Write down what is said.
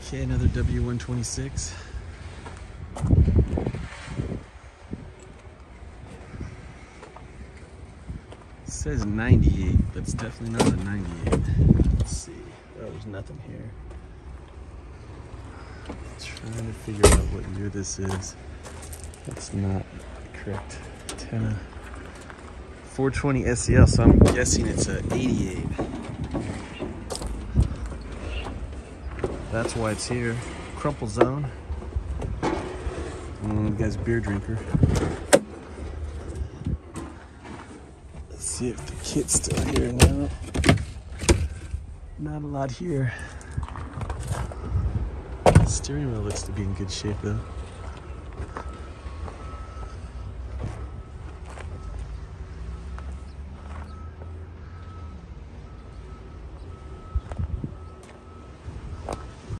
Okay, another W126. It says 98, but it's definitely not a 98. Let's see. Oh, there's nothing here. Trying to figure out what year this is. That's not correct. 420 SEL, so I'm guessing it's a 88. That's why it's here. Crumple zone. The guy's a beer drinker. Let's see if the kit's still here now. Not a lot here. The steering wheel looks to be in good shape though.